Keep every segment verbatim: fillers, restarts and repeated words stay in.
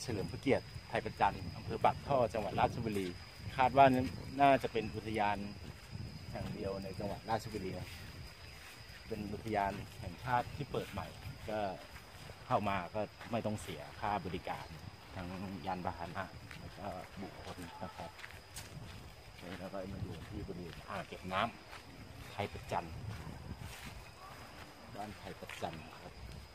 เฉลิมพระเกียรติไทยประจันอำเภอปากท่อจังหวัดราชบุรีคาดว่าน่าจะเป็นอุทยานแห่งเดียวในจังหวัดราชบุรีนะเป็นอุทยานแห่งชาติที่เปิดใหม่ก็เข้ามาก็ไม่ต้องเสียค่าบริการทั้งยานพาหนะแล้วก็บุคคลนะครับแล้วก็มาอยู่ที่บริเวณอ่างเก็บน้ำไทยประจันบ้านไทยประจันครับ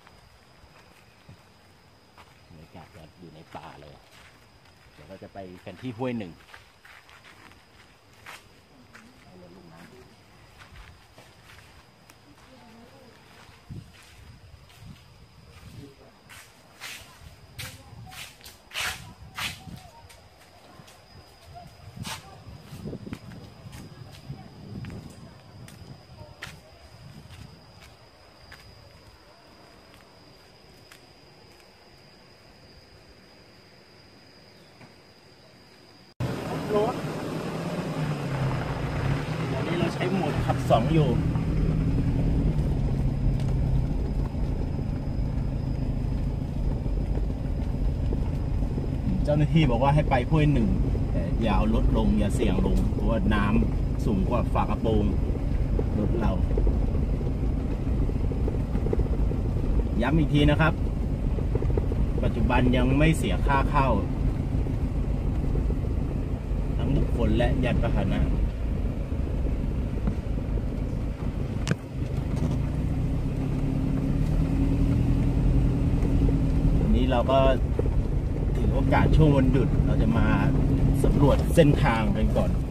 บรรยากาศอยู่ในป่าเลยเดี๋ยวเราจะไปกันที่ห้วยหนึ่งเอาเลยลูกน้ำรถอันนี้เราใช้โหมดขับสองอยู่เจ้าหน้าที่บอกว่าให้ไปห้วยหนึ่งแต่อย่าเอารถลงอย่าเสี่ยงลงเพราะว่าน้ำสูงกว่าฝากระโปรงรถเราย้ำอีกทีนะครับปัจจุบันยังไม่เสียค่าเข้าบุคคลและยานพาหนะวันนี้เราก็ถือโอกาสช่วงวันหยุดเราจะมาสำรวจเส้นทางกันก่อน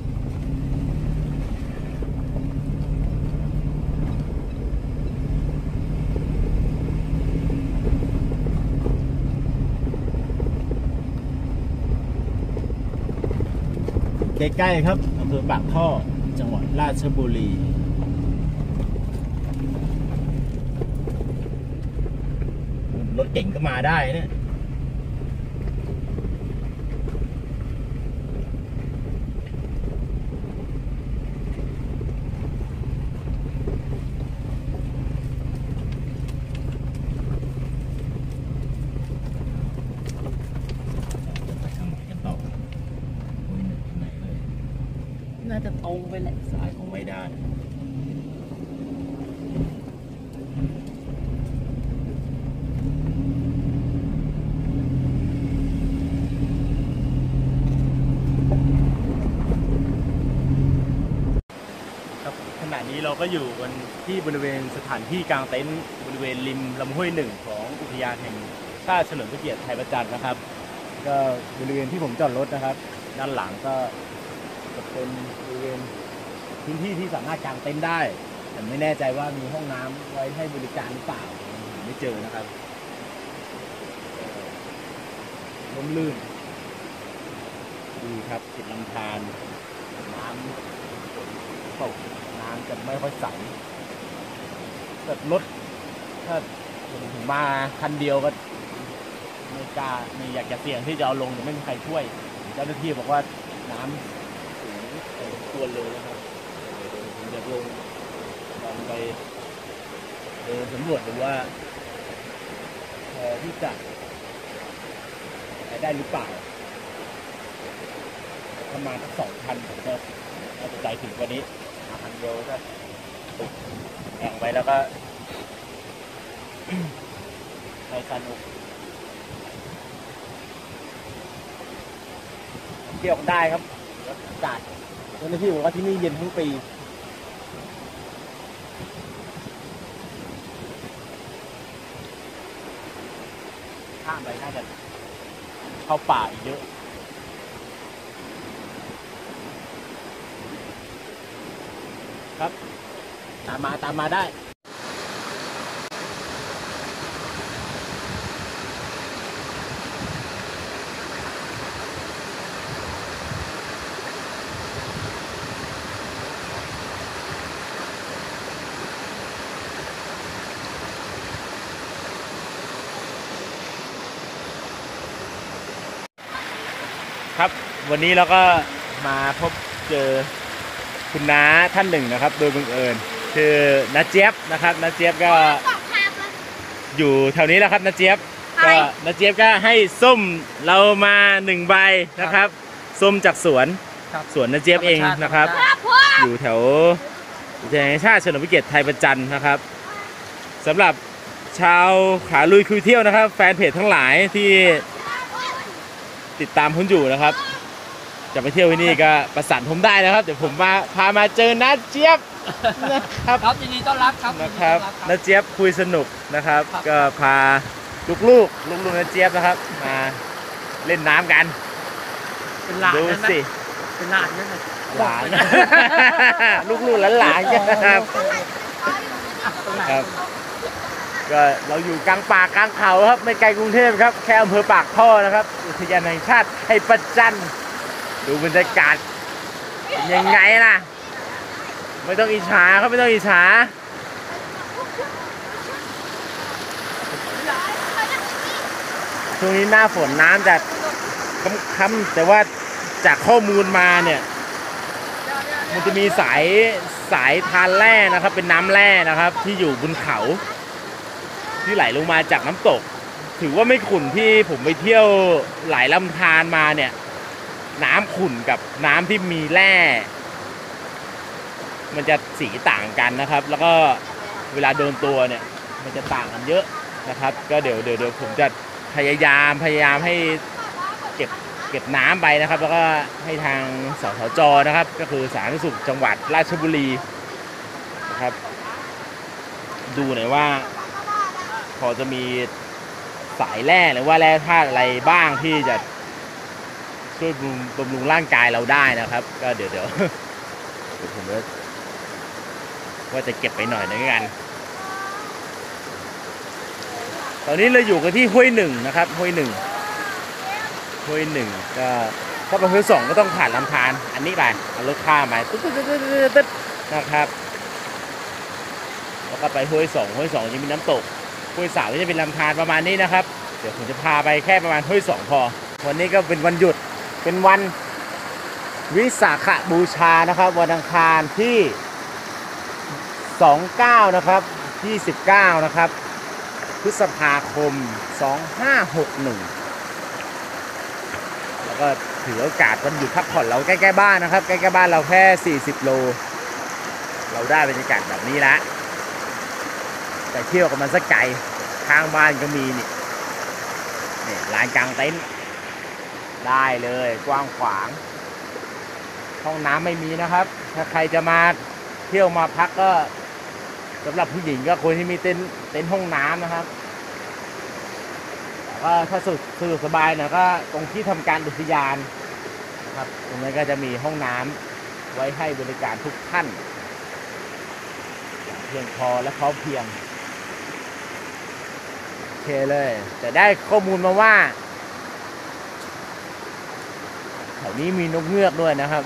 ใกล้ๆครับอำเภอปากท่อจังหวัดราชบุรีรถเก่งก็มาได้เนี่ยน่าจะตรงไปแหละสายของไม่ได้ครับขณะนี้เราก็อยู่บนที่บริเวณสถานที่กลางเต็นท์บริเวณริมลำห้วยหนึ่งของอุทยานแห่งชาติเฉลิมพระเกียรติไทยประจันนะครับก็บริเวณที่ผมจอดรถนะครับด้านหลังก็จะเป็นบริเวณพื้นที่ที่สามารถกางเต็นท์ได้แต่ไม่แน่ใจว่ามีห้องน้ำไว้ให้บริการหรือเปล่าไม่เจอนะครับร่มรื่นดีครับติดลำธารน้ำตกน้ำจะไม่ค่อยใสแต่รถถ้าผมมาคันเดียวก็ไม่กล้าไม่อยากจะเสี่ยงที่จะเอาลงแต่ไม่มีใครช่วยเจ้าหน้าที่บอกว่าน้ำตัวเลยนะครับผมจะลงลองไปเดินสำรวจดูว่าพอที่จะไปได้หรือเปล่าประมาณสักสองพันผมก็น่าจะใจถึงกว่านี้พันเดียวก็แข่งไปแล้วก็ไปสนุกเที่ยวได้ครับอากาศเจ้าหน้าที่บอกว่าที่นี่เย็นทั้งปีข้ามไปน่าจะเข้าป่าอีกเยอะครับตามมาตามมาได้ครับวันนี้เราก็มาพบเจอคุณน้าท่านหนึ่งนะครับโดยบังเอิญคือน้าเจี๊ยบนะครับน้าเจี๊ยบก็อยู่แถวนี้แหละครับน้าเจี๊ยบก็นาเจี๊ยบก็ให้ส้มเรามาหนึ่งใบนะครับส้มจากสวนสวนนาเจี๊ยบเองนะครับอยู่แถวอุทยานแห่งชาติเฉลิมพระเกียรติไทยประจันนะครับสำหรับชาวขาลุยคุยเที่ยวนะครับแฟนเพจทั้งหลายที่ติดตามผมอยู่นะครับจะไปเที่ยวที่นี่ก็ประสานผมได้นะครับเดี๋ยวผมมาพามาเจอนาเจี๊ยบนะครับครับยินดีต้อนรับครับนะครับนาเจี๊ยบคุยสนุกนะครับก็พาลูกลูกลูกลูกนาเจี๊ยบนะครับมาเล่นน้ำกันเป็นหลานดูสิเป็นหลานนั่นแหละหลานลูกลูกหลานหลานกันครับครับก็เราอยู่กลางป่ากลางเขาครับไม่ไกลกรุงเทพครับแค่อำเภอปากท่อนะครับอุทยานแห่งชาติไทยประจันดูบรรยากาศเป็นยังไงล่ะไม่ต้องอิจฉาครับไม่ต้องอิจฉาช่วงนี้หน้าฝนน้ำจะค้ำๆแต่ว่าจากข้อมูลมาเนี่ยมันจะมีสายสายทานแร่นะครับเป็นน้ำแร่นะครับที่อยู่บนเขาที่ไหลลงมาจากน้ำตกถือว่าไม่ขุ่นที่ผมไปเที่ยวหลายลำธารมาเนี่ยน้ำขุ่นกับน้ำที่มีแร่มันจะสีต่างกันนะครับแล้วก็เวลาโดนตัวเนี่ยมันจะต่างกันเยอะนะครับก็เดี๋ยวเดี๋ยวเดี๋ยวผมจะพยายามพยายามให้เก็บเก็บน้ำไปนะครับแล้วก็ให้ทางสสจนะครับก็คือสาธารณสุขจังหวัดราชบุรีนะครับดูหน่อยว่าพอจะมีสายแร่หรือว่าแร่ธาตุอะไรบ้างที่จะช่วยบำรุงร่างกายเราได้นะครับก็เดี๋ยวเดี๋ยวเดี๋ยวผมจะว่าจะเก็บไปหน่อยนึงกันตอนนี้เราอยู่กันที่ห้วยหนึ่งนะครับห้วยหนึ่งห้วยหนึ่งก็ถ้าไปห้วยสองก็ต้องผ่านลำธารอันนี้ไปเอารถข้ามไปตึ๊ดตึ๊ดตึ๊ดตึ๊ดนะครับแล้วก็ไปห้วยสองห้วยสองจะมีน้ำตกห้วยสาวจะเป็นลำธารประมาณนี้นะครับเดี๋ยวผมจะพาไปแค่ประมาณห้วยสองพอวันนี้ก็เป็นวันหยุดเป็นวันวิสาขบูชานะครับวันอังคารที่สองเก้านะครับยี่สิบเก้านะครับพฤษภาคมสองห้าหกหนึ่งแล้วก็ถือโอกาสวันหยุดพักผ่อนเราใกล้ๆบ้านนะครับใกล้ๆบ้านเราแค่สี่สิบโลเราได้บรรยากาศแบบนี้ละแต่เที่ยวกับมันสักไกลทางบ้านก็มีนี่นี่ลานกลางเต็นท์ได้เลยกว้างขวางห้องน้ำไม่มีนะครับถ้าใครจะมาเที่ยวมาพักก็สำหรับผู้หญิงก็ควรที่มีเต็นท์เต็นท์ห้องน้ำนะครับก็ถ้าสุดสะดวกสบายนะก็ตรงที่ทำการอุทยานนะครับตรงนั้นก็จะมีห้องน้ำไว้ให้บริการทุกท่านเพียงพอและพร้อมเพียงโอเคเลยแต่ได้ข้อมูลมาว่าแถวนี้มีนกเงือกด้วยนะครับ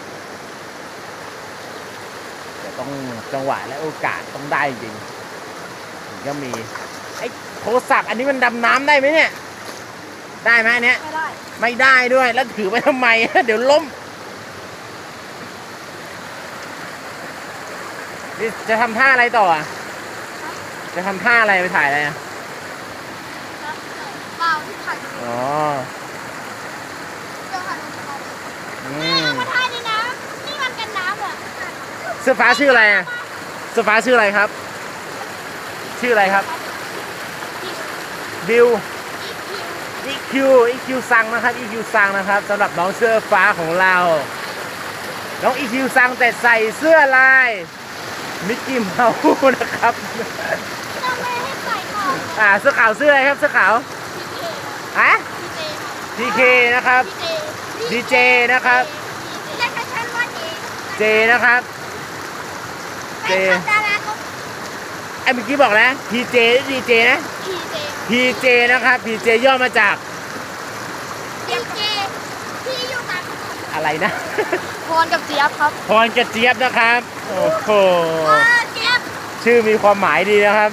แต่ต้องจังหวะและโอกาสต้องได้จริงถึงจะมีไอ้โทรศัพท์อันนี้มันดำน้ำได้ไหมเนี่ยได้ไหมเนี้ยไม่ได้ไม่ได้ด้วยแล้วถือไปทำไม เดี๋ยวล้มจะทำท่าอะไรต่อจะทำท่าอะไรไปถ่ายอะไรอ่ะเปล่าที่ถ่ายอ๋ออืมมาถ่ายในน้ำนี่มันกันน้ำเหรอเสื้อฟ้าชื่ออะไรอ่ะเสื้อฟ้าชื่ออะไรครับชื่ออะไรครับบิวอีคิวอีคิวซังนะครับอีคิวซังนะครับสำหรับน้องเสื้อฟ้าของเราน้องอีคิวซังแต่ใส่เสื้อลายมิกกี้เมาส์นะครับทำไมให้ใส่ก่อนอ่าเสื้อขาวเสื้ออะไรครับเสื้อขาวฮะทีเคนะครับดีเจนะครับเจนะครับเจไอ้เมื่อกี้บอกแล้วพีเจดีเจนะพีเจนะครับพีเจย่อมาจากพีเจพี่อยู่ต่างอะไรนะพรกับเจี๊ยบครับพรกับเจี๊ยบนะครับโอ้โหเจี๊ยบชื่อมีความหมายดีนะครับ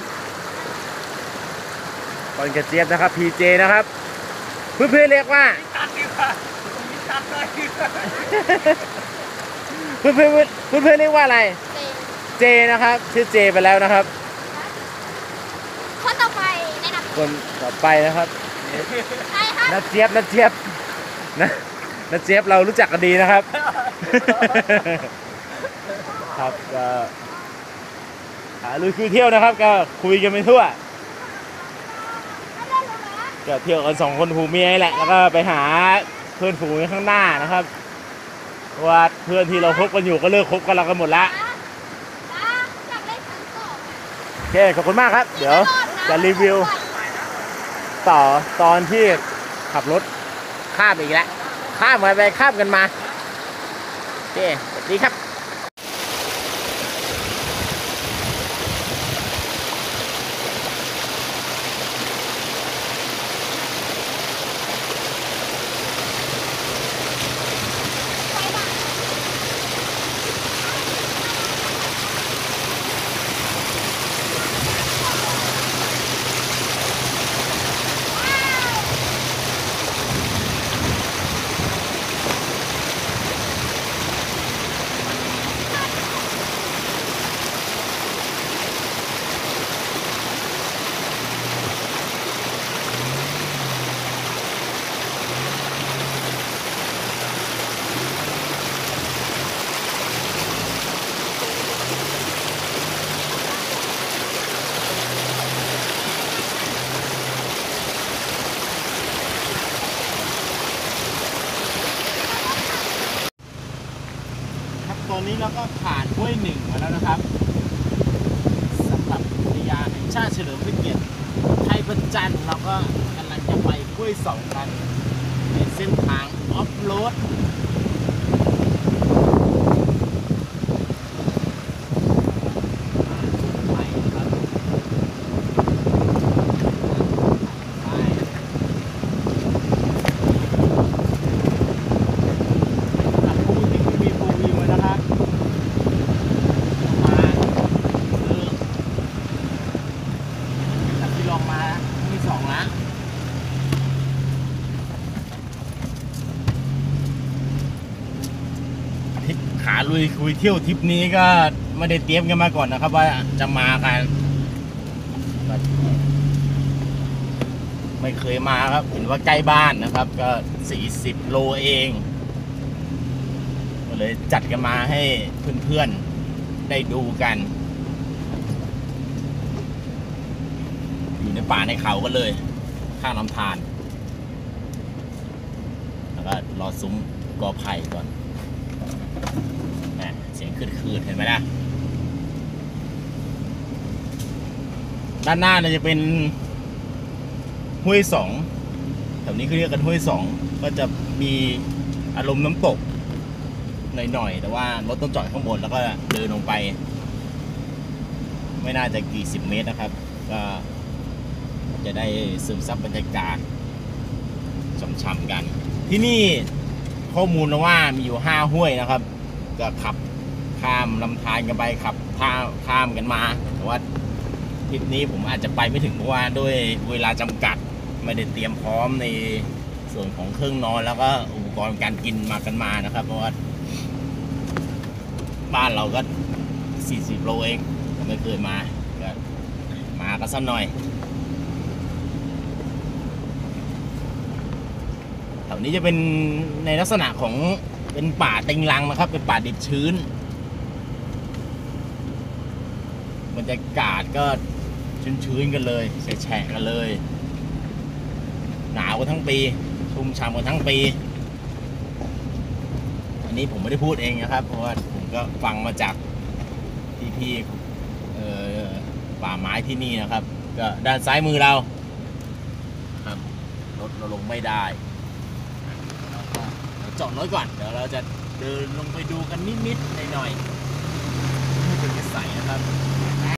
พรกับเจี๊ยบนะครับพีเจนะครับเพื่อนๆเรียกว่าเพื่อนเพื่อนเพื่อนเพื่อนเรียกว่าอะไรเจนะครับชื่อเจไปแล้วนะครับคนต่อไปแนะนำคนต่อไปนะครับใครครับนัดเจี๊ยบนัดเจี๊ยบนะนัดเจี๊ยบเรารู้จักกันดีนะครับ ครับก็หาลุยคุยเที่ยวนะครับ ก็คุยกันไปทั่วไม่ได้หรอนะก็เที่ยวกันสองคนหูเมียแหละแล้วก็ไปหาเพื่อนฝูงข้างหน้านะครับเพราะว่าเพื่อนที่เราคบกันอยู่ก็เลิกคบกันเรากันหมดละนะอยากเล่นขันต่อโอเคขอบคุณมากครับ เดี๋ยวจะรีวิวต่อตอนที่ขับรถข้ามอีกแล้วข้ามกันไปข้ามกันมาโอเคสวัสดีครับครับตอนนี้เราก็ผ่านห้วยหนึ่งมาแล้วนะครับสำหรับอุทยานแห่งชาติเฉลิมพระเกียรติไทยประจันทร์เราก็กำลังจะไปห้วยสองกันในเส้นทางออฟโรดไปนะครับไปกับผู้ที่มีโฟร์วิวนะครับมาเริ่มจากที่ลองมาที่สองละขาลุยคุยเที่ยวทริปนี้ก็ไม่ได้เตรียมกันมาก่อนนะครับว่าจะมากันไม่เคยมาครับเห็นว่าใกล้บ้านนะครับก็สี่สิบโลเองก็เลยจัดกันมาให้เพื่อนๆได้ดูกันอยู่ในป่าในเขากันเลยข้างลำธารแล้วก็รอซุ้มกอไผ่ก่อนเสียงคืดๆเห็นไหมล่ะด้านหน้าเนี่ยจะเป็นห้วยสองแถวนี้เขาเรียกกันห้วยสองก็จะมีอารมณ์น้ำตกหน่อยๆแต่ว่ารถต้องจอดข้างบนแล้วก็เดินลงไปไม่น่าจะกี่สิบเมตรนะครับก็จะได้ซึมซับบรรยากาศช่ำๆกันที่นี่ข้อมูลนะว่ามีอยู่ห้าห้วยนะครับก็ขับข้ามลำธารกันไปขับข้ามข้ามกันมาแต่ว่าทริปนี้ผมอาจจะไปไม่ถึงเพราะว่าด้วยเวลาจำกัดไม่ได้เตรียมพร้อมในส่วนของเครื่องนอนแล้วก็อุปกรณ์การกินมากันมานะครับเพราะว่าบ้านเราก็สี่สิบโลเองไม่เคยมาก็มาก็สักหน่อยแถวนี้จะเป็นในลักษณะของเป็นป่าเต็งรังนะครับเป็นป่าดิบชื้นบรรยากาศก็ชื้นๆกันเลยแฉะๆกันเลยหนาวกันทั้งปีชุ่มฉ่ำกันทั้งปีอันนี้ผมไม่ได้พูดเองนะครับเพราะว่าผมก็ฟังมาจากพี่ๆป่าไม้ที่นี่นะครับก็ด้านซ้ายมือเราครับรถเราลงไม่ได้จอดรถก่อนเดี๋ยวเราจะเดินลงไปดูกันนิดๆหน่อยๆไม่เป็นนิสัยนะครับ